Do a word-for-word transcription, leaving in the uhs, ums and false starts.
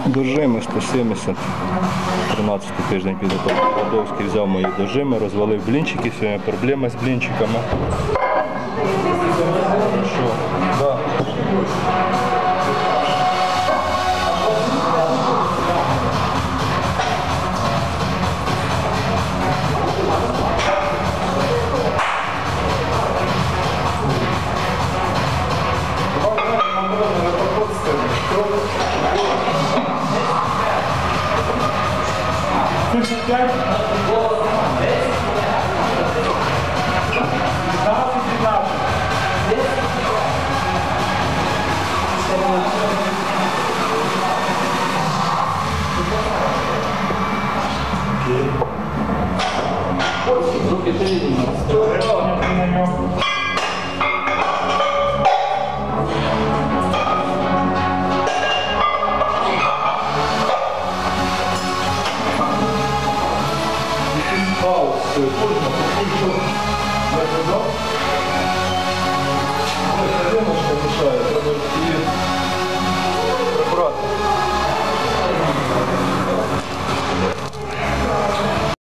Дожими сто сімдесят, тринадцятий тиждень підготовки. Кладовський взяв мої дожими, розвалив блінчики, сьогодні проблема з блінчиками. Хорошо, да. Паузу.